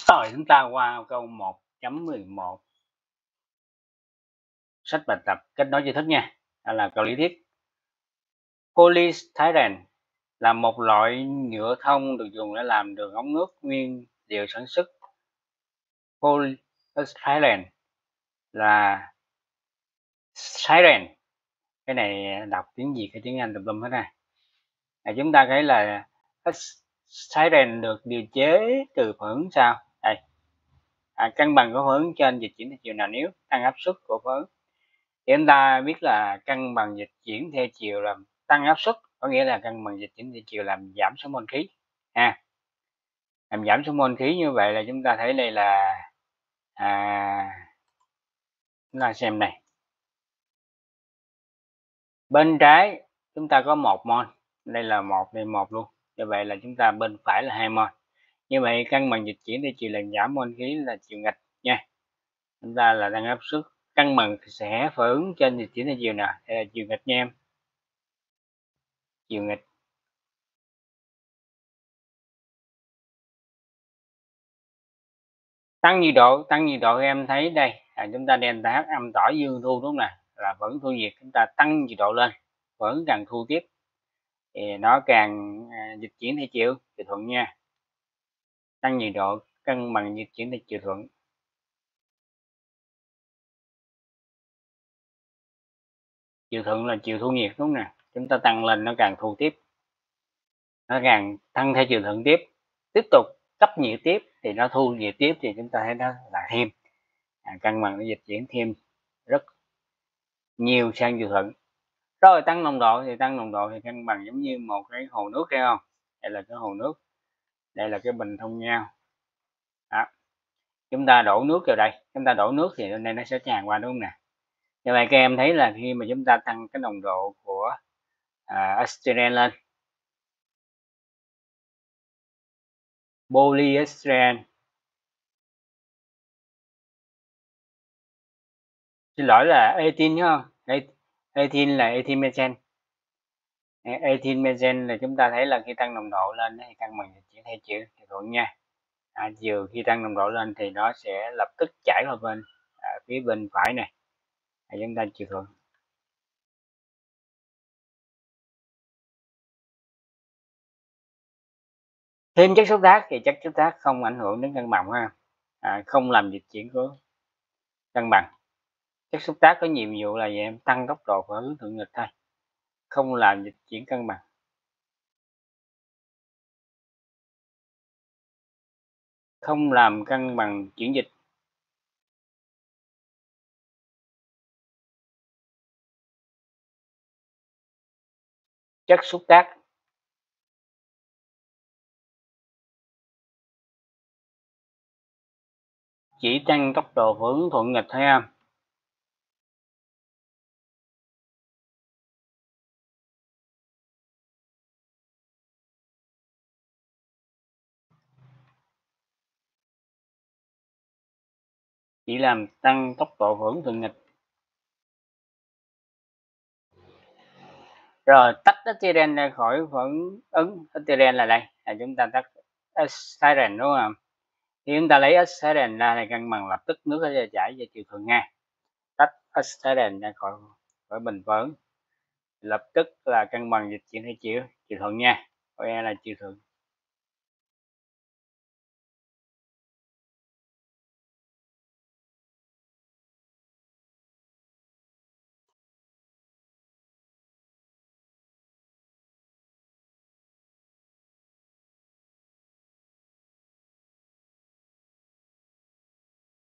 Rồi chúng ta qua câu 1.11 sách bài tập kết nối tri thức nha. Đó là câu lý thuyết. Polystyrene là một loại nhựa thông được dùng để làm đường ống nước nguyên liệu sản xuất. Polystyrene là styrene. Cái này đọc tiếng Việt hay tiếng Anh tùm lum hết này. Chúng ta thấy là styrene được điều chế từ phản ứng sao? Đây. Cân bằng của phản ứng trên dịch chuyển theo chiều nào nếu tăng áp suất của phản ứng. Thì chúng ta biết là cân bằng dịch chuyển theo chiều làm tăng áp suất, có nghĩa là cân bằng dịch chuyển theo chiều làm giảm số mol khí. Làm giảm số mol khí như vậy là chúng ta thấy đây là chúng ta xem này. Bên trái chúng ta có 1 mol, đây là 1 đây 1 luôn. Như vậy là chúng ta bên phải là 2 mol. Như vậy cân bằng dịch chuyển theo chiều làm giảm mol khí là chiều nghịch nha. Chúng ta là tăng áp suất, cân bằng sẽ phản ứng trên dịch chuyển theo chiều nào? Đây là chiều nghịch nha em. Chiều nghịch. Tăng nhiệt độ em thấy đây chúng ta delta H âm tỏi dương thu đúng không nè, là vẫn thu nhiệt, chúng ta tăng nhiệt độ lên vẫn càng thu tiếp thì nó càng dịch chuyển theo chiều thuận nha. Tăng nhiệt độ cân bằng dịch chuyển theo chiều thuận. Chiều thuận là chiều thu nhiệt đúng nè, chúng ta tăng lên nó càng thu tiếp, nó càng tăng theo chiều thuận tiếp tục cấp nhiệt tiếp thì nó thu nhiệt tiếp thì chúng ta thấy nó là thêm cân bằng nó dịch chuyển thêm rất nhiều sang chiều thuận. Rồi tăng nồng độ thì cân bằng giống như một cái hồ nước thấy không? Đây là cái hồ nước, đây là cái bình thông nhau. Đó. Chúng ta đổ nước vào đây, chúng ta đổ nước thì bên đây nó sẽ tràn qua đúng không nè. Như vậy các em thấy là khi mà chúng ta tăng cái nồng độ của esteren lên, polyesteren, xin lỗi là ethin nhá, ethin là ethylmethane. Ethylmethane là chúng ta thấy là khi tăng nồng độ lên thì cân bằng dịch chuyển theo chiều thuận nha. Chiều khi tăng nồng độ lên thì nó sẽ lập tức chảy vào bên phía bên phải này, chúng ta chiều thuận. Thêm chất xúc tác thì chất xúc tác không ảnh hưởng đến cân bằng ha, không làm dịch chuyển của cân bằng. Chất xúc tác có nhiệm vụ là gì em? Tăng tốc độ và hướng thượng nghịch thôi, không làm dịch chuyển cân bằng. Không làm cân bằng chuyển dịch. Chất xúc tác chỉ tăng tốc độ và hướng thuận nghịch thôi em. Chỉ làm tăng tốc độ và hướng thuận nghịch. Rồi tách esteren ra khỏi phản ứng. Esteren là đây, chúng ta tách esteren đúng không? Khi chúng ta lấy esteren ra thì cân bằng lập tức nước nó chảy về chiều thuận nha. Tách esteren ra khỏi bình phản ứng lập tức là cân bằng dịch chuyển theo chiều thuận nha. Là chiều thuận.